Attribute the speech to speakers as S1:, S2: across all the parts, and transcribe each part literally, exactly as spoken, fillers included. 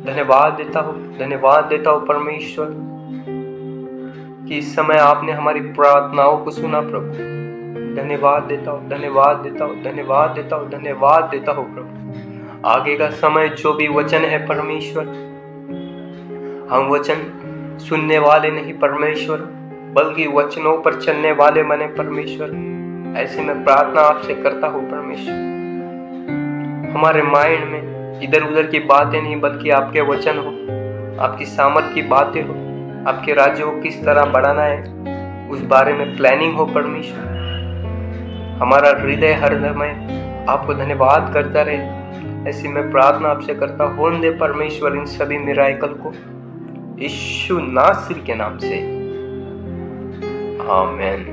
S1: धन्यवाद देता हूँ धन्यवाद देता हूँ परमेश्वर कि इस समय आपने हमारी प्रार्थनाओं को सुना प्रभु। धन्यवाद देता हूँ धन्यवाद देता हूँ धन्यवाद देता हूँ धन्यवाद देता हूँ प्रभु। आगे का समय जो भी वचन है परमेश्वर, हम वचन सुनने वाले नहीं परमेश्वर, बल्कि वचनों पर चलने वाले बने परमेश्वर। ऐसे मैं प्रार्थना आपसे करता हूँ परमेश्वर। हमारे माइंड में इधर उधर की बातें नहीं, बल्कि आपके वचन हो, आपकी सामर्थ की बातें हो, आपके राज्य को किस तरह बढ़ाना है उस बारे में प्लानिंग हो परमेश्वर। हमारा हृदय हर समय आपको धन्यवाद करता रहे, ऐसी मैं प्रार्थना आपसे करता हूँ। होने दे परमेश्वर इन सभी मिराकल को यीशु नासरी के नाम से, आमीन।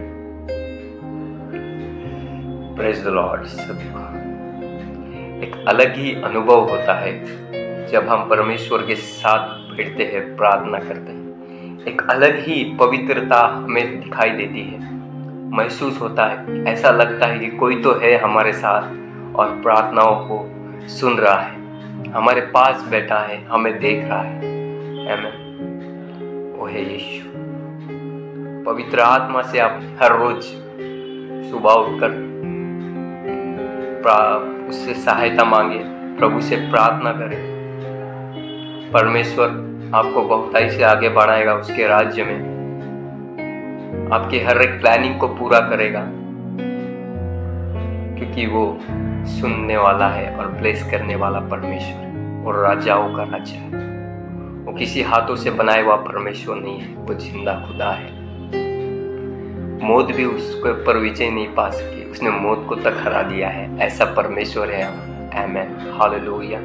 S1: Praise the lord. सभी को एक अलग ही अनुभव होता है जब हम परमेश्वर के साथ बैठते हैं, प्रार्थना करते हैं। एक अलग ही पवित्रता हमें दिखाई देती है, महसूस होता है। ऐसा लगता है कि कोई तो है हमारे साथ और प्रार्थनाओं को सुन रहा है, हमारे पास बैठा है, हमें देख रहा है। आमीन। वो है यीशु। पवित्र आत्मा से आप हर रोज सुबह उठकर उससे सहायता मांगे, प्रभु से प्रार्थना करें। परमेश्वर आपको बहुताई से आगे बढ़ाएगा उसके राज्य में, आपके हर एक प्लानिंग को पूरा करेगा, क्योंकि वो सुनने वाला है और ब्लेस करने वाला परमेश्वर और राजाओं का राजा है। वो किसी हाथों से बनाए हुआ परमेश्वर नहीं है, वो जिंदा खुदा है। मौत भी उसके ऊपर विजय नहीं पा सकी, उसने मौत को तक हरा दिया है। ऐसा परमेश्वर है। आमीन, हालेलुया।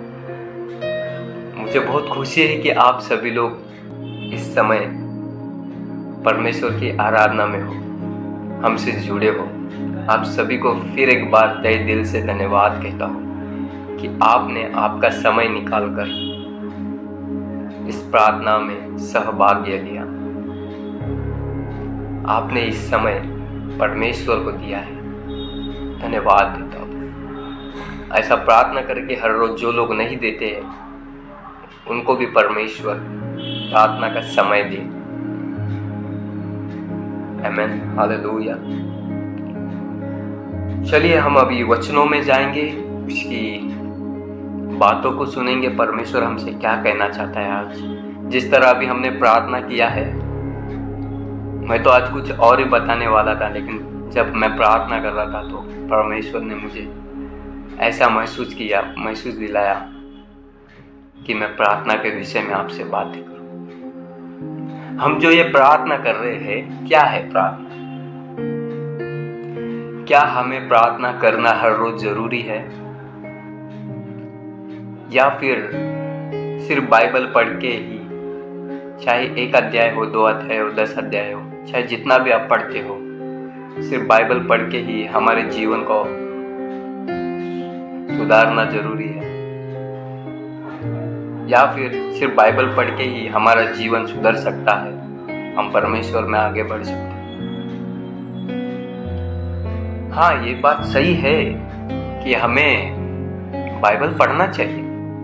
S1: मुझे बहुत खुशी है कि आप सभी लोग इस समय परमेश्वर की आराधना में हो, हमसे जुड़े हो। आप सभी को फिर एक बार तहे दिल से धन्यवाद कहता हूँ कि आपने आपका समय निकालकर इस प्रार्थना में सहभाग्य लिया। आपने इस समय परमेश्वर को दिया है, धन्यवाद देता हूँ। ऐसा प्रार्थना करके हर रोज जो लोग नहीं देते हैं उनको भी परमेश्वर प्रार्थना का समय दे। आमीन, हालेलुया। चलिए हम अभी वचनों में जाएंगे, उसकी बातों को सुनेंगे। परमेश्वर हमसे क्या कहना चाहता है आज। जिस तरह अभी हमने प्रार्थना किया है, मैं तो आज कुछ और ही बताने वाला था, लेकिन जब मैं प्रार्थना कर रहा था तो परमेश्वर ने मुझे ऐसा महसूस किया महसूस दिलाया कि मैं प्रार्थना के विषय में आपसे बातें करूं। हम जो ये प्रार्थना कर रहे हैं, क्या है प्रार्थना? क्या हमें प्रार्थना करना हर रोज जरूरी है, या फिर सिर्फ बाइबल पढ़ के ही, चाहे एक अध्याय हो, दो अध्याय हो, दस अध्याय हो, चाहे जितना भी आप पढ़ते हो, सिर्फ बाइबल पढ़ के ही हमारे जीवन को सुधारना जरूरी है, या फिर सिर्फ बाइबल पढ़ के ही हमारा जीवन सुधर सकता है, हम परमेश्वर में आगे बढ़ सकते हैं? हाँ, ये बात सही है कि हमें बाइबल पढ़ना चाहिए,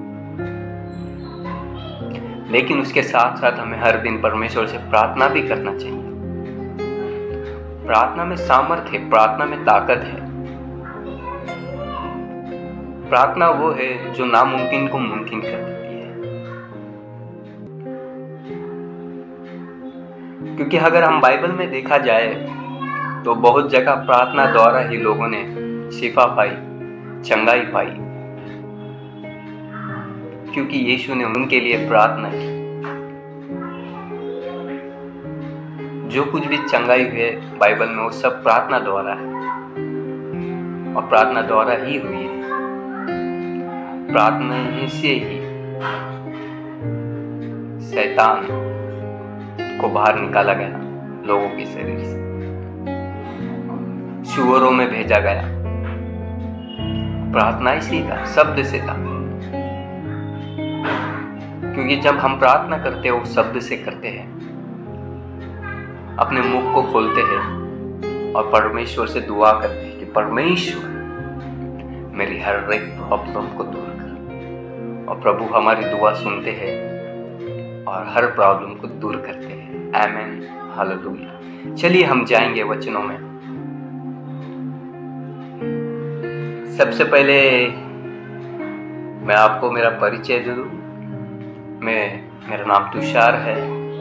S1: लेकिन उसके साथ साथ हमें हर दिन परमेश्वर से प्रार्थना भी करना चाहिए। प्रार्थना में सामर्थ्य है, प्रार्थना में ताकत है। प्रार्थना वो है जो नामुमकिन को मुमकिन कर देती है। क्योंकि अगर हम बाइबल में देखा जाए तो बहुत जगह प्रार्थना द्वारा ही लोगों ने शिफा पाई, चंगाई पाई, क्योंकि यीशु ने उनके लिए प्रार्थना की। जो कुछ भी चंगाई हुई है बाइबल में, वो सब प्रार्थना द्वारा है और प्रार्थना द्वारा ही हुई है। प्रार्थना ही से ही शैतान को बाहर निकाला गया, लोगों के शरीर से सुअरों में भेजा गया। प्रार्थना इसी था, शब्द से था, क्योंकि जब हम प्रार्थना करते हैं वो शब्द से करते हैं, अपने मुख को खोलते हैं और परमेश्वर से दुआ करते हैं कि परमेश्वर मेरी हर एक प्रॉब्लम को दूर कर, और प्रभु हमारी दुआ सुनते हैं और हर प्रॉब्लम को दूर करते हैं। आमीन, हालेलुया। चलिए हम जाएंगे वचनों में। सबसे पहले मैं आपको मेरा परिचय दे दूं। मैं मेरा नाम तुषार है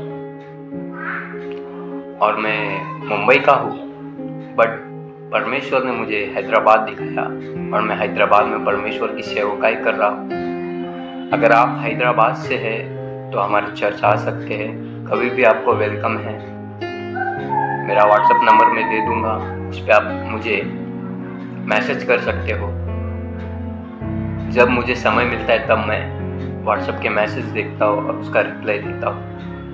S1: और मैं मुंबई का हूँ, बट परमेश्वर ने मुझे हैदराबाद दिखाया और मैं हैदराबाद में परमेश्वर की सेवकाई कर रहा हूँ। अगर आप हैदराबाद से हैं तो हमारे चर्च आ सकते हैं, कभी भी आपको वेलकम है। मेरा व्हाट्सएप नंबर मैं दे दूंगा, उस पर आप मुझे मैसेज कर सकते हो। जब मुझे समय मिलता है तब मैं व्हाट्सएप के मैसेज देखता हूँ और उसका रिप्लाई देता हूँ।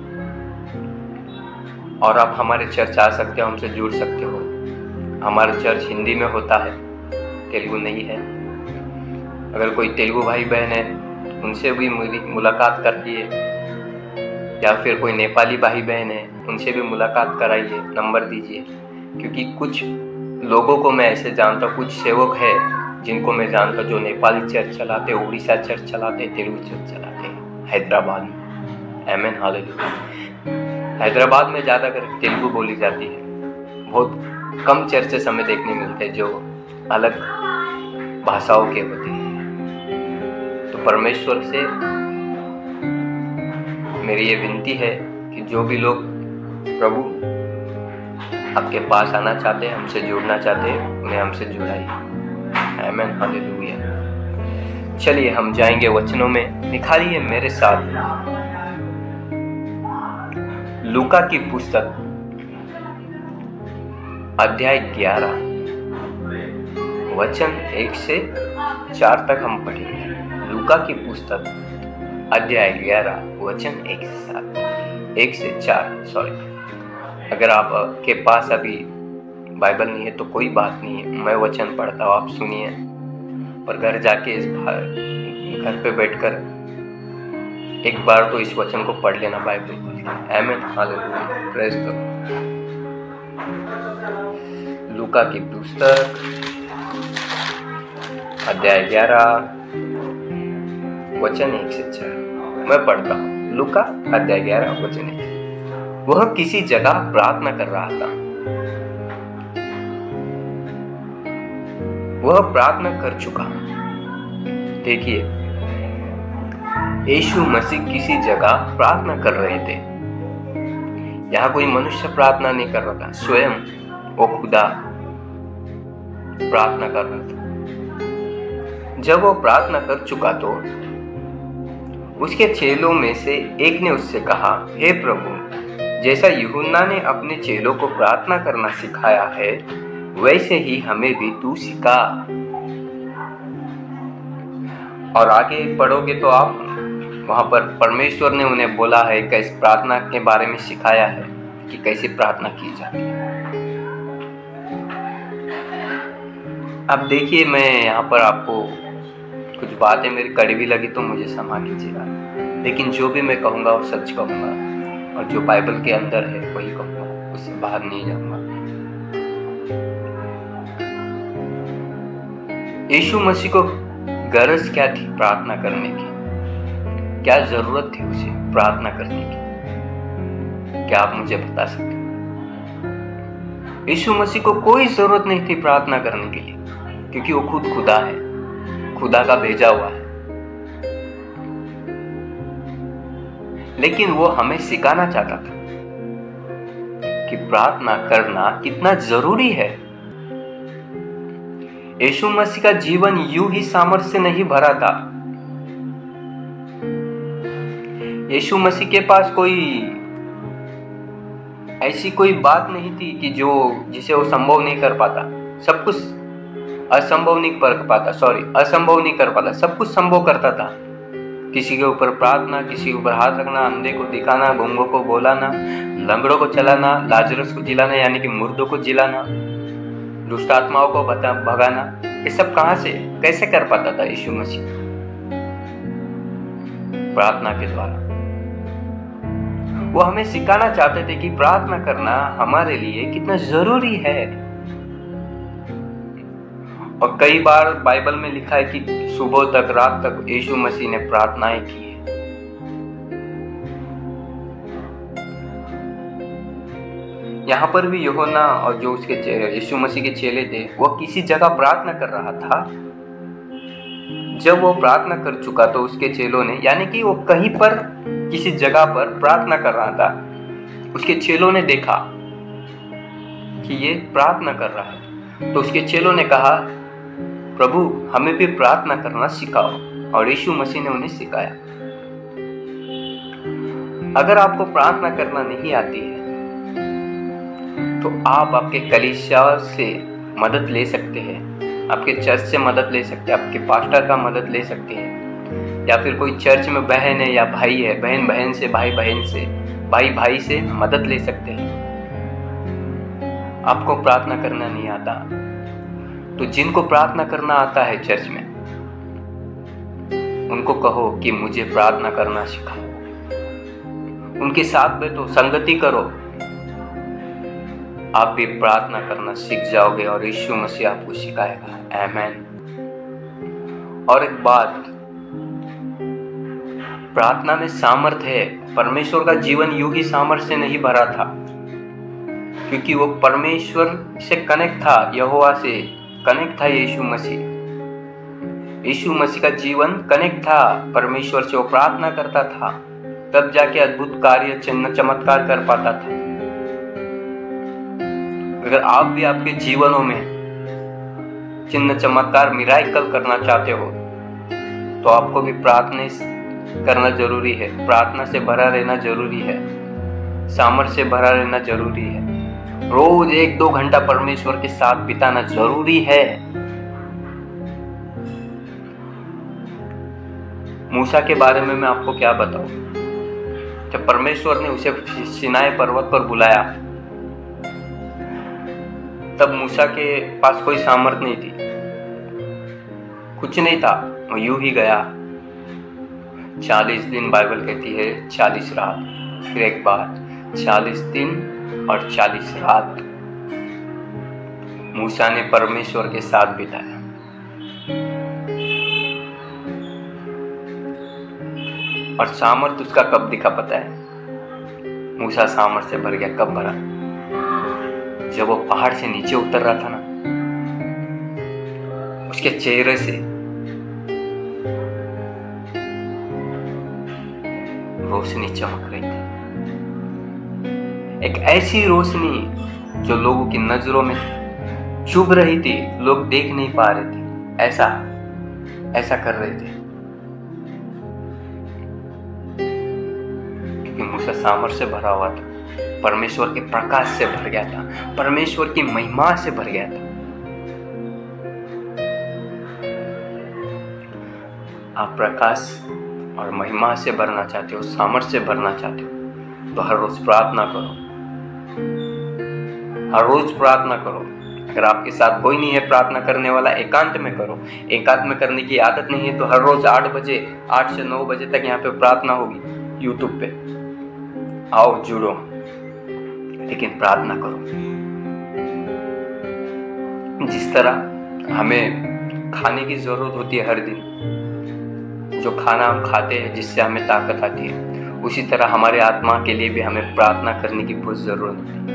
S1: और आप हमारे चर्च आ सकते हो, हमसे जुड़ सकते हो। हमारा चर्च हिंदी में होता है, तेलुगु नहीं है। अगर कोई तेलुगु भाई बहन है उनसे भी मुलाकात कराइए, या फिर कोई नेपाली भाई बहन है उनसे भी मुलाकात कराइए, नंबर दीजिए। क्योंकि कुछ लोगों को मैं ऐसे जानता हूँ, कुछ सेवक है जिनको मैं जानता हूँ जो नेपाली चर्च चलाते, उड़ीसा चर्च चलाते, तेलुगु चर्च चलाते हैं हैदराबाद में। आमीन, हालेलुया। हैदराबाद में ज़्यादातर तेलुगु बोली जाती है। बहुत कम चर्चेस हमें देखने मिलते हैं जो अलग भाषाओं के होते हैं। तो परमेश्वर से मेरी ये विनती है कि जो भी लोग प्रभु आपके पास आना चाहते हैं, हमसे जुड़ना चाहते हैं, उन्हें हमसे जुड़ाइए। आमीन, हालेलुया। चलिए हम जाएंगे वचनों में। निकालिए मेरे साथ लूका की पुस्तक अध्याय ग्यारह वचन एक से चार तक हम पढ़ेंगे। लूका की पुस्तक अध्याय ग्यारह वचन एक से सात एक से चार सॉरी। अगर आप के पास अभी बाइबल नहीं है तो कोई बात नहीं है, मैं वचन पढ़ता हूँ, आप सुनिए। पर घर जाके इस बार घर पे बैठकर एक बार तो इस वचन को पढ़ लेना बाइबल को। आमीन, हालेलुया, प्रेज द लॉर्ड। लूका की पुस्तक अध्याय ग्यारह वचन एक से चार मैं पढ़ता हूँ। लूका अध्याय ग्यारह वचन एक। वह किसी जगह प्रार्थना कर रहा था। वह प्रार्थना कर चुका। देखिए, यीशु मसीह किसी जगह प्रार्थना कर रहे थे। यहाँ कोई मनुष्य प्रार्थना नहीं कर रहा था, स्वयं वो खुदा प्रार्थना कर रहा था। जब वो प्रार्थना कर चुका तो उसके चेलों में से एक ने उससे कहा, हे प्रभु, जैसा यूहन्ना ने अपने चेलों को प्रार्थना करना सिखाया है वैसे ही हमें भी तू सिखा। और आगे पढ़ोगे तो आप वहां पर परमेश्वर ने उन्हें बोला है, कैसे प्रार्थना के बारे में सिखाया है कि कैसे प्रार्थना की जाती है। अब देखिए, मैं यहाँ पर आपको कुछ बातें मेरी कड़वी लगी तो मुझे क्षमा कीजिएगा, लेकिन जो भी मैं कहूँगा वो सच कहूँगा और जो बाइबल के अंदर है वही कहूँगा, उससे बाहर नहीं जाऊँगा। यीशु मसीह को गरज क्या थी प्रार्थना करने की? क्या जरूरत थी उसे प्रार्थना करने की? क्या आप मुझे बता सकते? यीशु मसीह को कोई जरूरत नहीं थी प्रार्थना करने के लिए, क्योंकि वो खुद खुदा है, खुदा का भेजा हुआ है। लेकिन वो हमें सिखाना चाहता था कि प्रार्थना करना कितना जरूरी है। यीशु मसीह का जीवन यूं ही सामर्थ्य से नहीं भरा था। यीशु मसीह के पास कोई ऐसी कोई बात नहीं थी कि जो जिसे वो संभव नहीं कर पाता। सब कुछ असंभव नहीं कर पाता सॉरी असंभव नहीं कर पाता सब कुछ संभव करता था। किसी के ऊपर प्रार्थना, किसी के ऊपर हाथ रखना, अंधे को दिखाना, गूंगों को बोलाना, लंगड़ों को चलाना, लाजरस को जिलाना यानी कि मुर्दों को जिलाना, दुष्ट आत्माओं को बता भगाना, ये सब कहां से कैसे कर पाता था यीशु मसीह? प्रार्थना के द्वारा। वो हमें सिखाना चाहते थे कि प्रार्थना करना हमारे लिए कितना जरूरी है। और कई बार बाइबल में लिखा है कि सुबह तक रात तक यीशु मसीह ने प्रार्थनाएं की है। यहाँ पर भी यूहन्ना और जो उसके यीशु मसीह के चेले थे, वो किसी जगह प्रार्थना कर रहा था। जब वो प्रार्थना कर चुका तो उसके चेलों ने, यानी कि वो कहीं पर किसी जगह पर प्रार्थना कर रहा था, उसके चेलों ने देखा कि ये प्रार्थना कर रहा है। तो उसके चेलों ने कहा, प्रभु हमें भी प्रार्थना करना सिखाओ। और यीशु मसीह ने उन्हें सिखाया। अगर आपको प्रार्थना करना नहीं आती है तो आप आपके कलीसिया से मदद ले सकते हैं, आपके चर्च से मदद ले सकते हैं, आपके पास्टर का मदद ले सकते हैं, या फिर कोई चर्च में बहन है या भाई है, बहन बहन से, भाई बहन से, भाई भाई से मदद ले सकते हैं। आपको प्रार्थना करना नहीं आता तो जिनको प्रार्थना करना आता है चर्च में, उनको कहो कि मुझे प्रार्थना करना सिखाओ। उनके साथ बैठो, संगति करो, आप भी प्रार्थना करना सीख जाओगे और यीशु मसीह आपको सिखाएगा। आमीन। और एक बात, प्रार्थना में सामर्थ है। परमेश्वर का जीवन यूं ही सामर्थ से नहीं भरा था, क्योंकि वो परमेश्वर से कनेक्ट था, यहोवा से कनेक्ट था। यीशु मसीह यीशु मसीह का जीवन कनेक्ट था परमेश्वर से। वो प्रार्थना करता था, तब जाके अद्भुत कार्य, चिन्ह, चमत्कार कर पाता था। अगर आप भी आपके जीवनों में चिन्ह, चमत्कार, मिराकल करना चाहते हो तो आपको भी प्रार्थना करना जरूरी है। प्रार्थना से भरा रहना जरूरी है, सामर्थ्य से भरा रहना जरूरी है। रोज एक दो घंटा परमेश्वर के साथ बिताना जरूरी है। मूसा के बारे में मैं आपको क्या बताऊं। जब परमेश्वर ने उसे सिनाई पर्वत पर बुलाया, तब मूसा के पास कोई सामर्थ नहीं थी, कुछ नहीं था। वो यूं ही गया। चालीस दिन बाइबल कहती है, चालीस रात, फिर एक बार चालीस दिन और चालीस रात मूसा ने परमेश्वर के साथ बिताया। और सामर्थ उसका कब दिखा पता है? मूसा सामर्थ से भर गया। कब भरा? जब वो पहाड़ से नीचे उतर रहा था ना, उसके चेहरे से रोशनी चमक रही थी। एक ऐसी रोशनी जो लोगों की नजरों में चुभ रही थी, लोग देख नहीं पा रहे थे, ऐसा ऐसा कर रहे थे, क्योंकि मूसा सामर्थ से भरा हुआ था, परमेश्वर के प्रकाश से भर गया था, परमेश्वर की महिमा से भर गया था। आप प्रकाश और महिमा से भरना चाहते हो, सामर्थ से भरना चाहते हो, तो हर रोज प्रार्थना करो, हर रोज प्रार्थना करो। अगर आपके साथ कोई नहीं है प्रार्थना करने वाला, एकांत में करो। एकांत में करने की आदत नहीं है तो हर रोज आठ बजे आठ से नौ बजे तक यहाँ पे प्रार्थना होगी यूट्यूब पे। आओ, जुड़ो, लेकिन प्रार्थना करो। जिस तरह हमें खाने की जरूरत होती है हर दिन, जो खाना हम खाते हैं जिससे हमें ताकत आती है, उसी तरह हमारे आत्मा के लिए भी हमें प्रार्थना करने की बहुत जरूरत होती है।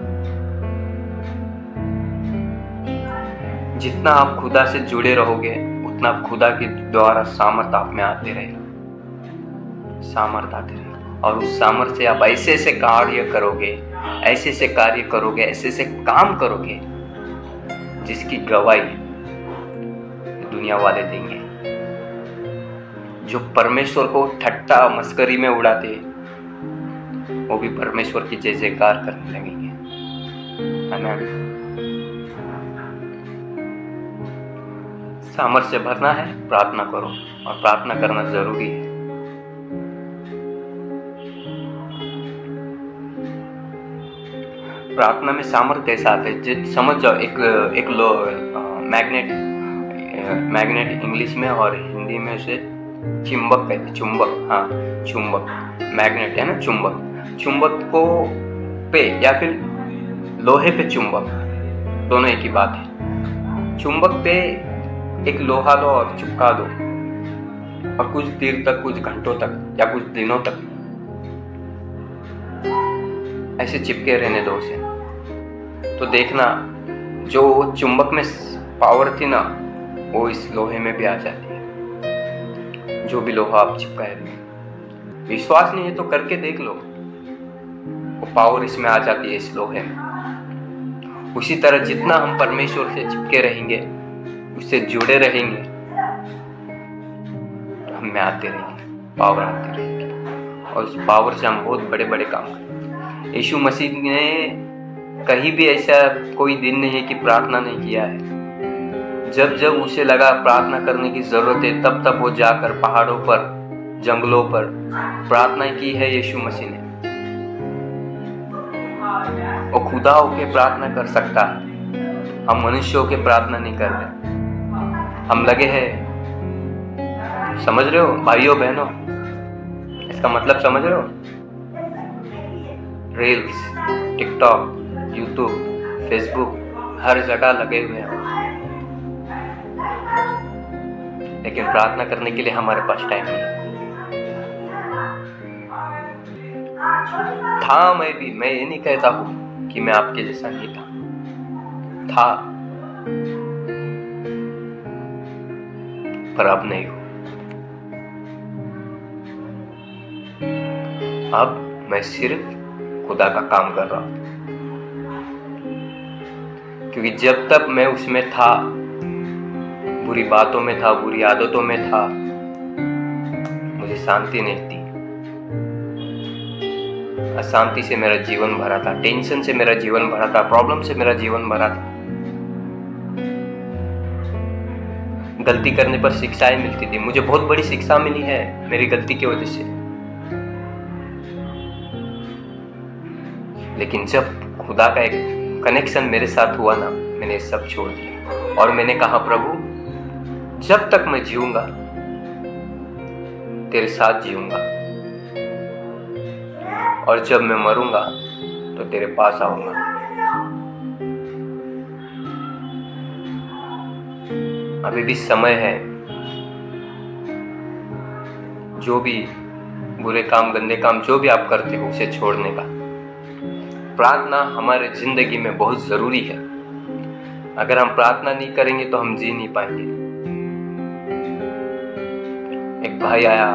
S1: जितना आप खुदा से जुड़े रहोगे, उतना खुदा के द्वारा सामर्थ आप में आते रहेगा, सामर्थ आते रहेगा। और उस सामर्थ से आप ऐसे ऐसे कार्य करोगे, ऐसे ऐसे कार्य करोगे, ऐसे ऐसे काम करोगे जिसकी गवाही दुनिया वाले देंगे। जो परमेश्वर को ठट्टा मस्करी में उड़ाते, वो भी परमेश्वर की जय जयकार करने लगेंगे। आमीन। सामर्थ्य से भरना है, प्रार्थना करो, और प्रार्थना करना जरूरी है। प्रार्थना में सामर्थ्य कैसा आता है समझ जाओ। एक एक लो मैग्नेट मैग्नेट इंग्लिश में और हिंदी में उसे चुंबक कहते हैं। चुंबक, हाँ चुंबक, मैग्नेट है ना, चुंबक। चुंबक को पे या फिर लोहे पे चुंबक, दोनों एक ही बात है। चुंबक पे एक लोहा लो और चिपका दो और कुछ देर तक, कुछ घंटों तक या कुछ दिनों तक ऐसे चिपके रहने दो उसे, तो देखना जो चुंबक में पावर थी ना वो इस लोहे में भी आ जाती है, जो भी लोहा आप चिपकाए थे। विश्वास नहीं है तो करके देख लो, वो पावर इसमें आ जाती है इस लोहे में। उसी तरह जितना हम परमेश्वर से चिपके रहेंगे, उससे जुड़े रहेंगे, हम में आते रहेंगे, पावर आती रहेंगी और उस पावर से हम बहुत बड़े बड़े काम करेंगे। यीशु मसीह ने कहीं भी ऐसा कोई दिन नहीं है कि प्रार्थना नहीं किया है। जब जब उसे लगा प्रार्थना करने की जरूरत है, तब तब वो जाकर पहाड़ों पर, जंगलों पर प्रार्थना की है यीशु मसीह ने। वो खुदा होके प्रार्थना कर सकता है, हम मनुष्य होके प्रार्थना नहीं कर रहे। हम लगे हैं, समझ रहे हो भाइयों बहनों, इसका मतलब समझ रहे हो? रील्स, टिकटॉक, यूट्यूब, फेसबुक, हर जगह लगे हुए हैं, लेकिन प्रार्थना करने के लिए हमारे पास टाइम नहीं। था मैं भी, मैं ये नहीं कहता हूं कि मैं आपके जैसा नहीं था, था पर अब नहीं हूं। अब मैं सिर्फ खुदा का काम कर रहा हूं, क्योंकि जब तक मैं उसमें था, बुरी बातों में था, बुरी आदतों में था, मुझे शांति नहीं थी। अशांति से मेरा जीवन भरा था, टेंशन से मेरा जीवन भरा था, प्रॉब्लम से मेरा जीवन भरा था। गलती करने पर शिक्षाएं मिलती थी, मुझे बहुत बड़ी शिक्षा मिली है मेरी गलती की वजह से। लेकिन जब खुदा का एक कनेक्शन मेरे साथ हुआ ना, मैंने सब छोड़ दिया और मैंने कहा प्रभु जब तक मैं जीऊंगा तेरे साथ जीऊंगा, और जब मैं मरूंगा तो तेरे पास आऊंगा। अभी भी समय है, जो भी बुरे काम, गंदे काम जो भी आप करते हो उसे छोड़ने का। प्रार्थना हमारे जिंदगी में बहुत जरूरी है। अगर हम प्रार्थना नहीं करेंगे तो हम जी नहीं पाएंगे। एक भाई आया,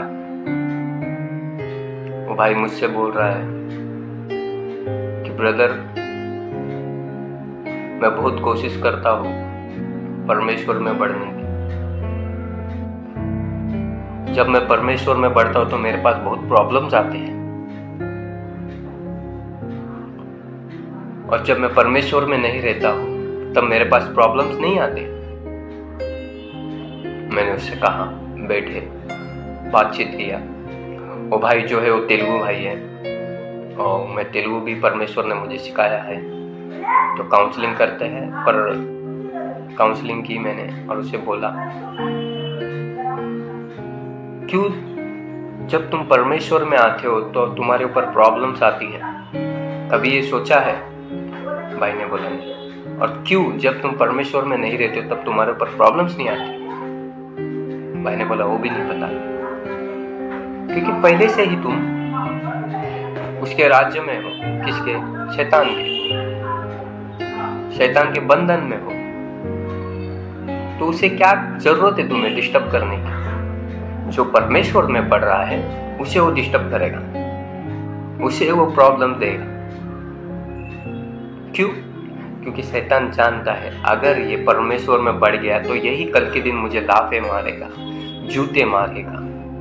S1: वो भाई मुझसे बोल रहा है कि ब्रदर मैं बहुत कोशिश करता हूँ परमेश्वर में बढ़ने की। जब मैं परमेश्वर में बढ़ता हूँ तो मेरे पास बहुत प्रॉब्लम्स आते हैं, और जब मैं परमेश्वर में नहीं रहता हूँ तब मेरे पास प्रॉब्लम्स नहीं आते। मैंने उससे कहा बैठे, बातचीत किया। वो भाई जो है वो तेलुगु भाई है, और मैं तेलुगु भी परमेश्वर ने मुझे सिखाया है, तो काउंसलिंग करते हैं। पर काउंसलिंग की मैंने और उसे बोला क्यों जब तुम परमेश्वर में आते हो तो तुम्हारे ऊपर प्रॉब्लम्स आती है, कभी ये सोचा है? भाई ने बोला नहीं। और क्यों जब तुम परमेश्वर में नहीं रहते हो तब तुम्हारे ऊपर प्रॉब्लम्स नहीं आती? भाई ने बोला वो भी नहीं पता, क्योंकि पहले से ही तुम उसके राज्य में हो। किसके? शैतान के, शैतान के बंधन में हो। तो उसे क्या जरूरत है तुम्हें डिस्टर्ब करने की? जो परमेश्वर में पढ़ रहा है उसे वो डिस्टर्ब करेगा, उसे वो प्रॉब्लम देगा। क्यों? क्योंकि शैतान जानता है अगर ये परमेश्वर में बढ़ गया तो यही कल के दिन मुझे लाफे मारेगा, जूते मारेगा।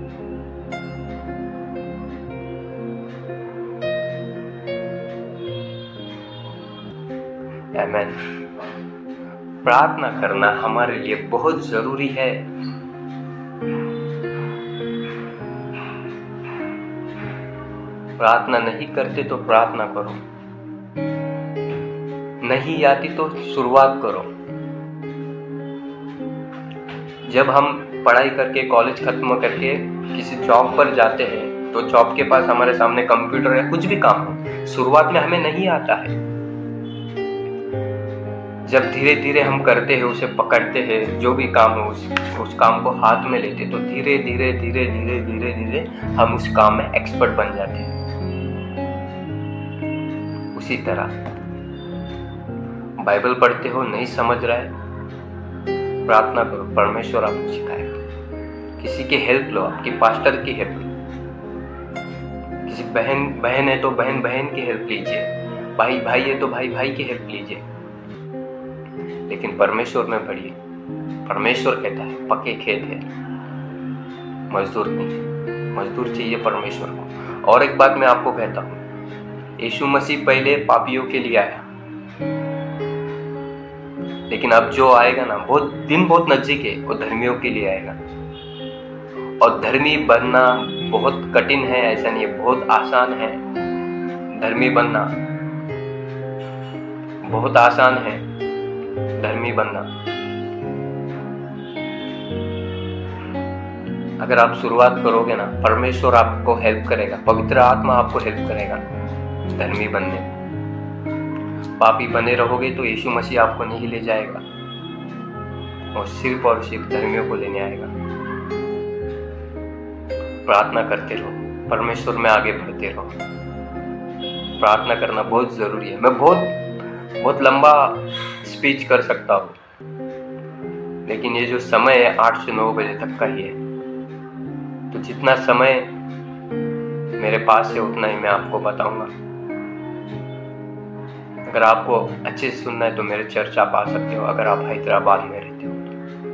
S1: आमीन। प्रार्थना करना हमारे लिए बहुत जरूरी है। प्रार्थना नहीं करते तो प्रार्थना करो, नहीं आती तो शुरुआत करो। जब हम पढ़ाई करके, कॉलेज खत्म करके किसी जॉब पर जाते हैं तो जॉब के पास हमारे सामने कंप्यूटर या कुछ भी काम हो, शुरुआत में हमें नहीं आता है। जब धीरे धीरे हम करते हैं, उसे पकड़ते हैं, जो भी काम हो उस उस काम को हाथ में लेते, तो धीरे धीरे धीरे धीरे धीरे धीरे हम उस काम में एक्सपर्ट बन जाते हैं। उसी तरह बाइबल पढ़ते हो, नहीं समझ रहा है, प्रार्थना करो, परमेश्वर आपको सिखाएगा। किसी की हेल्प लो, आपकी पास्टर की हेल्प लो। किसी बहन बहन है तो बहन बहन की हेल्प लीजिए, भाई भाई है तो भाई भाई की हेल्प लीजिए, लेकिन परमेश्वर में बढ़िए। परमेश्वर कहता है पक्के खेत है, मजदूर नहीं। मजदूर चाहिए परमेश्वर को। और एक बात मैं आपको कहता हूँ, यीशु मसीह पहले पापियों के लिए आया, लेकिन अब जो आएगा ना, बहुत दिन बहुत नजदीक है, वो धर्मियों के लिए आएगा। और धर्मी बनना बहुत कठिन है ऐसा नहीं है, बहुत आसान है। धर्मी बनना बहुत आसान है, धर्मी बनना। अगर आप शुरुआत करोगे ना, परमेश्वर आपको हेल्प करेगा, पवित्र आत्मा आपको हेल्प करेगा धर्मी बनने में। पापी बने रहोगे तो यीशु मसीह आपको नहीं ले जाएगा, और सिर्फ और सिर्फ धर्मियों को लेने आएगा। प्रार्थना करते रहो, परमेश्वर में आगे बढ़ते रहो। प्रार्थना करना बहुत जरूरी है। मैं बहुत बहुत लंबा स्पीच कर सकता हूँ, लेकिन ये जो समय है आठ से नौ बजे तक का ही है, तो जितना समय मेरे पास है उतना ही मैं आपको बताऊंगा। अगर आपको अच्छे से सुनना है तो मेरे चर्च आप आ सकते हो, अगर आप हैदराबाद में रहते हो तो।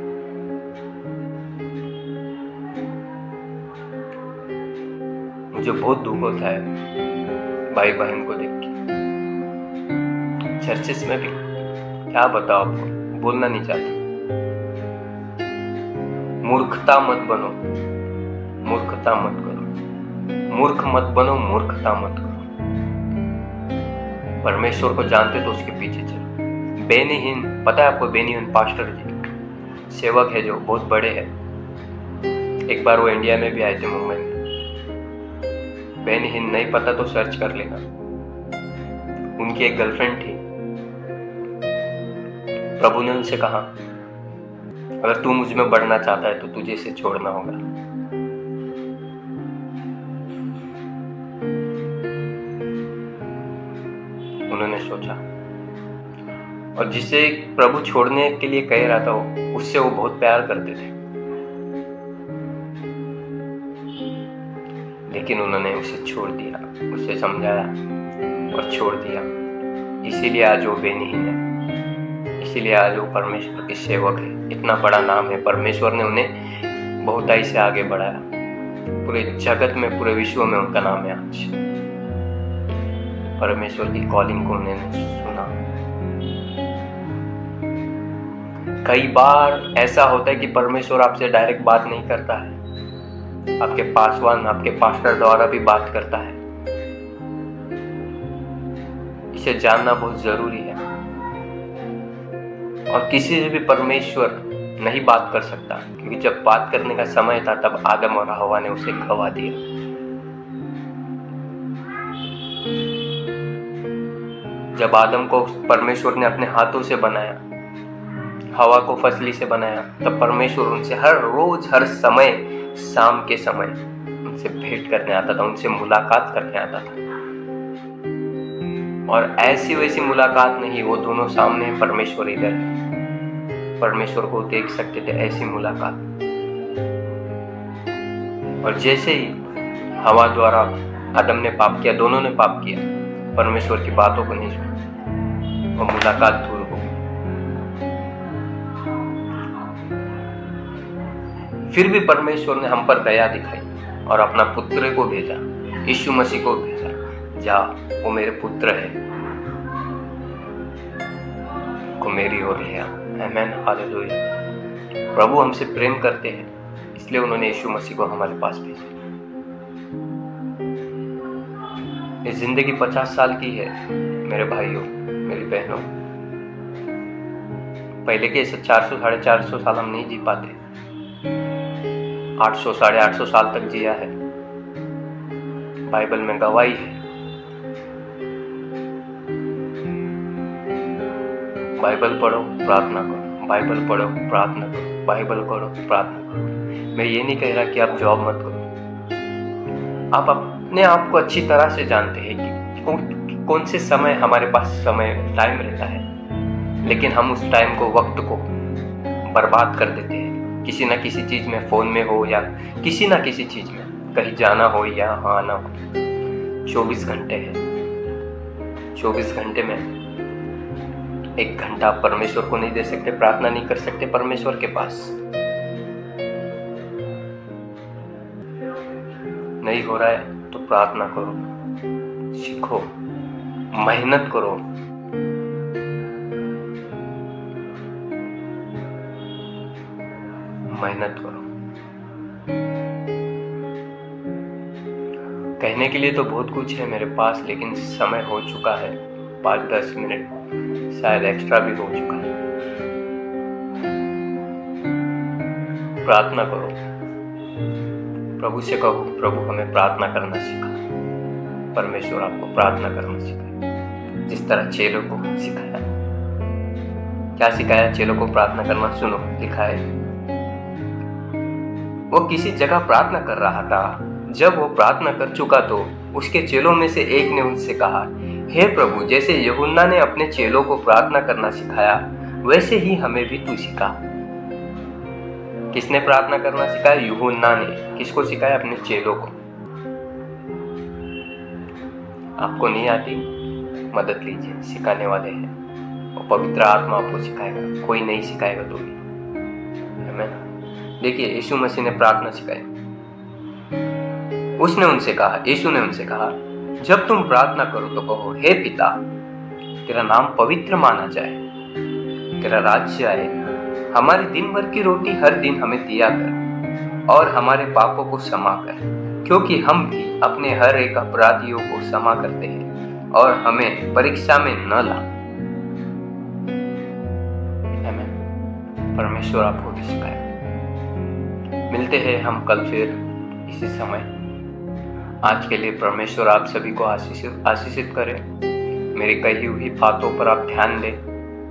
S1: मुझे बहुत दुख होता है भाई बहन को देख के। चर्चेस में भी क्या बताओ, आपको बोलना नहीं चाहता। मूर्खता मत बनो, मूर्खता मत करो, मूर्ख मत बनो, मूर्खता मत करो। परमेश्वर को जानते तो उसके पीछे चलो। बेनीहीन, पता है आपको बेनीहीन पास्टर जी सेवक है जो बहुत बड़े हैं। एक बार वो इंडिया में भी आए थे, मुंबई में। बेनीहीन नहीं पता तो सर्च कर लेना। उनकी एक गर्लफ्रेंड थी। प्रभु ने उनसे कहा, अगर तू मुझ में बढ़ना चाहता है तो तुझे इसे छोड़ना होगा। उन्होंने सोचा, और जिसे प्रभु छोड़ने के लिए कह रहा था वो, उससे वो बहुत प्यार करते थे, लेकिन उन्होंने उसे छोड़ दिया, उसे समझाया और छोड़ दिया। इसीलिए आज वो बेनीहीन है, इसीलिए आज वो परमेश्वर के सेवक है। इतना बड़ा नाम है, परमेश्वर ने उन्हें बहुताई से आगे बढ़ाया। पूरे जगत में, पूरे विश्व में उनका नाम है आज। परमेश्वर की कॉलिंग को उन्होंने सुना। कई बार ऐसा होता है कि परमेश्वर आपसे डायरेक्ट बात नहीं करता है, आपके पासवान, आपके पास्टर द्वारा भी बात करता है। इसे जानना बहुत जरूरी है। और किसी से भी परमेश्वर नहीं बात कर सकता, क्योंकि जब बात करने का समय था तब आदम और हवा ने उसे गवा दिया। जब आदम को परमेश्वर ने अपने हाथों से बनाया, हवा को फसली से बनाया, तब परमेश्वर उनसे हर रोज हर समय शाम के समय उनसे भेंट करने आता था, उनसे मुलाकात करने आता था। और ऐसी वैसी मुलाकात नहीं, वो दोनों सामने, परमेश्वर इधर है, परमेश्वर को देख सकते थे, ऐसी मुलाकात। और जैसे ही हवा द्वारा आदम ने पाप किया, दोनों ने पाप किया, परमेश्वर की बातों को नहीं सुना और मुलाकात दूर हो गई। फिर भी परमेश्वर ने हम पर दया दिखाई और अपना पुत्र को भेजा, यीशु मसीह को भेजा। जा, वो मेरे पुत्र है, को मेरी ओर ले आ। आमीन, हालेलुया। प्रभु हमसे प्रेम करते हैं, इसलिए उन्होंने यीशु मसीह को हमारे पास भेजा। ये जिंदगी पचास साल की है मेरे भाइयों, मेरी बहनों। पहले के ऐसे चार सौ साढ़े चार सौ साल हम नहीं जी पाते, आठ सौ साढ़े आठ सौ साल तक जिया है। बाइबल में गवाही है, बाइबल पढ़ो, प्रार्थना करो, बाइबल पढ़ो, प्रार्थना करो, बाइबल पढ़ो, प्रार्थना करो। मैं ये नहीं कह रहा कि आप जॉब मत करो। आप अपने आप को अच्छी तरह से जानते हैं कि कौन, कौन से समय हमारे पास समय टाइम रहता है, लेकिन हम उस टाइम को, वक्त को बर्बाद कर देते हैं किसी ना किसी चीज़ में, फ़ोन में हो या किसी ना किसी चीज़ में, कहीं जाना हो या आना हो। चौबीस घंटे हैं, चौबीस घंटे में एक घंटा परमेश्वर को नहीं दे सकते, प्रार्थना नहीं कर सकते परमेश्वर के पास। नहीं हो रहा है तो प्रार्थना करो, सीखो, मेहनत करो। मेहनत करो। कहने के लिए तो बहुत कुछ है मेरे पास, लेकिन समय हो चुका है, पाँच दस मिनट शायद एक्स्ट्रा भी हो चुका है। प्रार्थना करो, प्रभु से कहो, प्रभु हमें प्रार्थना करना सिखा। परमेश्वर आपको प्रार्थना करना सिखाए, जिस तरह चेलों को सिखाया। क्या सिखाया चेलों को प्रार्थना करना? सुनो, लिखा है वो किसी जगह प्रार्थना कर रहा था। जब वो प्रार्थना कर चुका तो उसके चेलों में से एक ने उससे कहा, हे प्रभु, जैसे यूहन्ना ने अपने चेलों को प्रार्थना करना सिखाया, वैसे ही हमें भी तू सिखा। किसने प्रार्थना करना सिखाया? यूहन्ना ने। किसको सिखाया? अपने चेलों को। आपको नहीं आती, मदद लीजिए, सिखाने वाले हैं। और पवित्र आत्मा आपको सिखाएगा, कोई नहीं सिखाएगा तो भी। आमीन। देखिए, यीशु मसीह ने प्रार्थना सिखाई। उसने उनसे कहा, यीशु ने उनसे कहा, जब तुम प्रार्थना करो तो कहो, हे पिता, तेरा नाम पवित्र माना जाए, तेरा राज्य आए, हमारी दिन भर की रोटी हर दिन हमें दिया कर, और हमारे पापों को क्षमा कर, क्योंकि हम भी अपने हर एक अपराधियों को क्षमा करते हैं, और हमें परीक्षा में न ला। आमीन। परमेश्वर आपको भी सिखाए। मिलते हैं हम कल फिर इसी समय। आज के लिए परमेश्वर आप सभी को आशीषित आशीषित करे। मेरी कही हुई बातों पर आप ध्यान दें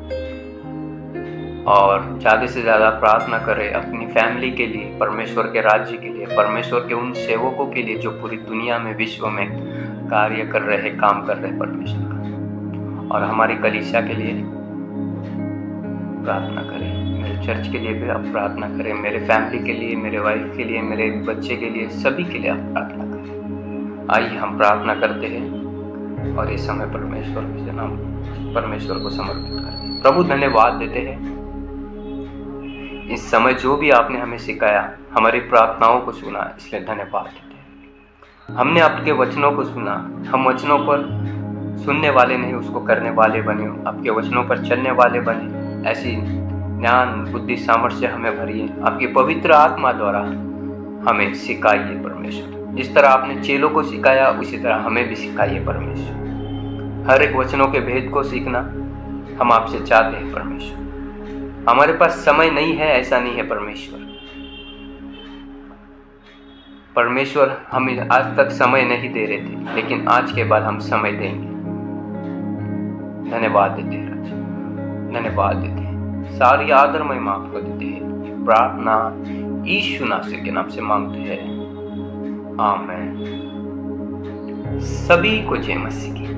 S1: और ज़्यादा से ज़्यादा प्रार्थना करें अपनी फैमिली के लिए, परमेश्वर के राज्य के लिए, परमेश्वर के उन सेवकों के लिए जो पूरी दुनिया में, विश्व में कार्य कर रहे, काम कर रहे परमेश्वर का, और हमारी कलीसिया के लिए प्रार्थना करें। मेरे चर्च के लिए भी आप प्रार्थना करें, मेरे फैमिली के लिए, मेरे वाइफ के लिए, मेरे बच्चे के लिए, सभी के लिए आप प्रार्थना करें। आइए हम प्रार्थना करते हैं और इस समय परमेश्वर के नाम परमेश्वर को समर्पित करते हैं। प्रभु, धन्यवाद देते हैं इस समय जो भी आपने हमें सिखाया, हमारी प्रार्थनाओं को सुना, इसलिए धन्यवाद देते हैं। हमने आपके वचनों को सुना, हम वचनों पर सुनने वाले नहीं, उसको करने वाले बने, आपके वचनों पर चलने वाले बने। ऐसी ज्ञान, बुद्धि, सामर्थ्य हमें भरिए, आपकी पवित्र आत्मा द्वारा हमें सिखाइए परमेश्वर। जिस तरह आपने चेलों को सिखाया, उसी तरह हमें भी सिखाइए परमेश्वर। हर एक वचनों के भेद को सीखना हम आपसे चाहते हैं परमेश्वर। हमारे पास समय नहीं है ऐसा नहीं है परमेश्वर। परमेश्वर हमें आज तक समय नहीं दे रहे थे, लेकिन आज के बाद हम समय देंगे। धन्यवाद देते हैं राजा, धन्यवाद देते हैं। सारी आदर महिमा आपको देते हैं। प्रार्थना यीशु नासरी के नाम से मांगते हैं, आमीन। सभी को जय मसीह की।